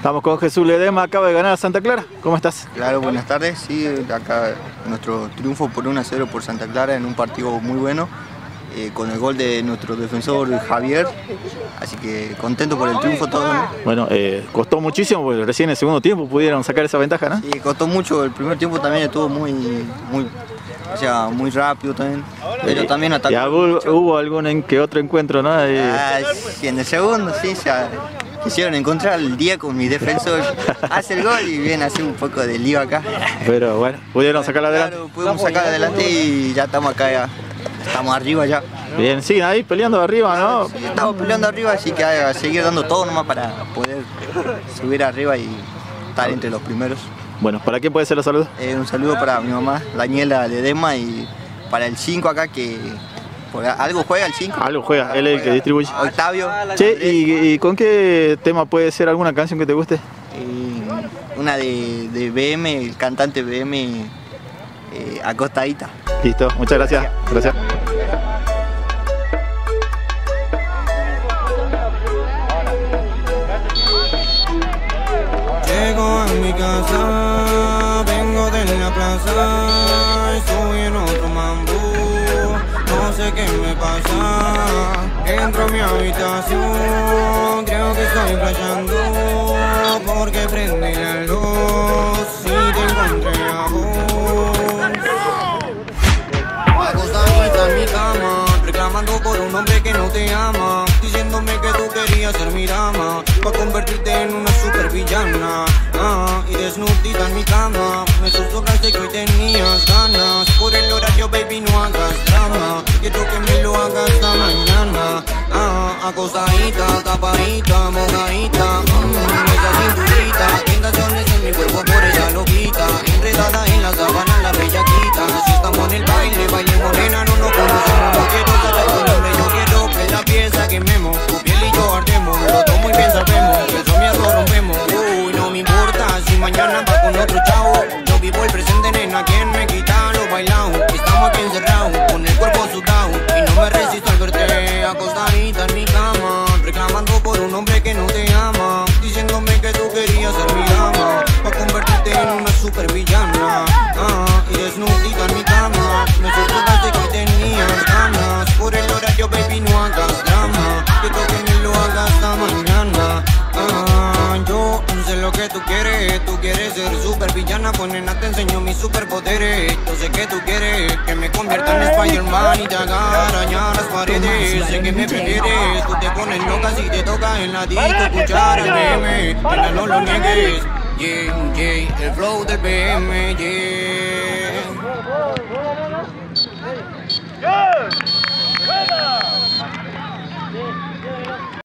Estamos con Jesús Ledesma, acaba de ganar a Santa Clara. ¿Cómo estás? Claro, buenas tardes. Sí, acá nuestro triunfo por 1-0 por Santa Clara en un partido muy bueno, con el gol de nuestro defensor Javier. Así que contento por el triunfo todo, ¿no? Bueno, costó muchísimo porque recién en el segundo tiempo pudieron sacar esa ventaja, ¿no? Sí, costó mucho. El primer tiempo también estuvo muy rápido también. Pero también atacó. Ya hubo algún que otro encuentro, ¿no? Sí, en el segundo, sí, ya quisieron encontrar el día con mi defensor. Hace el gol y viene a hacer un poco de lío acá. Pero bueno, pudieron sacarla adelante. Claro, pudimos sacar adelante y ya estamos acá, ya estamos arriba ya. Bien, sí, ahí peleando arriba, ¿no? Sí, estamos peleando arriba, así que a seguir dando todo nomás para poder subir arriba y estar entre los primeros. Bueno, ¿para quién puede ser la salud? Un saludo para mi mamá, Daniela Ledesma, y para el 5 acá que... ¿Algo juega el 5? Algo juega, él es el que distribuye. Octavio. Che, ¿y con qué tema puede ser alguna canción que te guste? Una de BM, el cantante BM, Acostadita. Listo, muchas gracias. Gracias. Llego a mi casa, vengo de la plaza, estoy en otro mambo, no sé qué me pasa. Entro a mi habitación, creo que estoy flasheando, porque prendí la luz y te encontré a vos. Acostadita en mi cama, reclamando por un hombre que no te ama, diciéndome que tú querías ser mi dama, pa' convertirte en una supervillana. Y desnudita en mi cama, me susurraste que hoy tenías ganas. Por el horario, baby, no hagas drama, quiero que me lo hagas esta mañana. Acostadita, tapadita, mojadita, esa cinturita, tentaciones en mi cuerpo por esa loquita, enredada en la sábana, la bellaquita. Si estamos en el baile, baile morena, no nos conocemos, no quiero saber tu nombre, yo quiero que la pieza quememos, tu piel y yo ardemos, los dos muy bien sabemos, que eso miedo rompemos. Uy, no me importa si mañana va con otro chavo, yo vivo el presente, nena, quien me quita lo bailado. Estamos aquí encerrados, con el cuerpo sudado, y no me resisto al verte acostadita en mi cama, reclamando por un hombre que no te ama, diciéndome que tú querías ser mi dama, pa' convertirte en una supervillana. Y desnudita en mi cama, me susurraste que tenías ganas. Por el horario, baby, no hagas drama, quiero que me lo hagas esta mañana. Yo sé lo que tú quieres ser supervillana, pues nena te enseño mis superpoderes. Yo sé que tú quieres que me convierta en Spider-Man y te haga arañar las paredes. Sé que me prefieres, tú te pones loca si te toca en la disco escuchar el BM, nena no lo niegues. Yeah, yeah, el flow del BM, yeah.